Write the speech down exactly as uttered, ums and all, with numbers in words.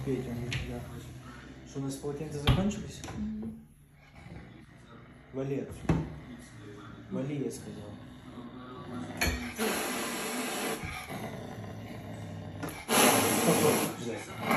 Петя, да. Что, у нас полотенца закончились? Mm-hmm. Вали отсюда. Вали, я сказал. Спокойно, взять.